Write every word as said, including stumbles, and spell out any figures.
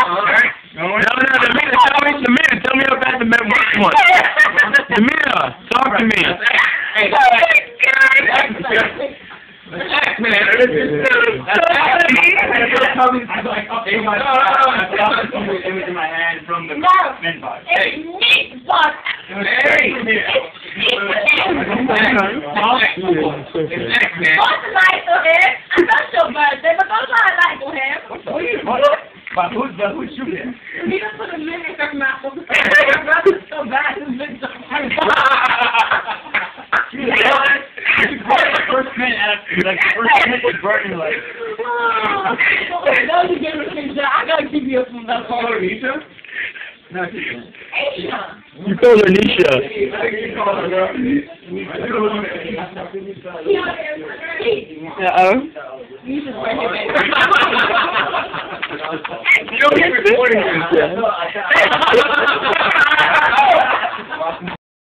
No, no, Namita, tell me, Namita, tell me about the worst one. Namita, talk to me. Hey, relax, man. It's like, okay, my image in my hand from the men box. Hey, Nick box. hey, relax, man. What's the night to him? I know it's your birthday, but don't try to lie to him. But who's the who's shooting? He just put a minute in her mouth. My brother's so bad. His big so First minute, like the first minute was burning, like. Oh, no, you gave me a picture. I gotta keep you up from that Call part. her Nisha? No, she Asia. You call her Nisha. You call her girl. Uh-oh. You just wear him in. You don't get recording this.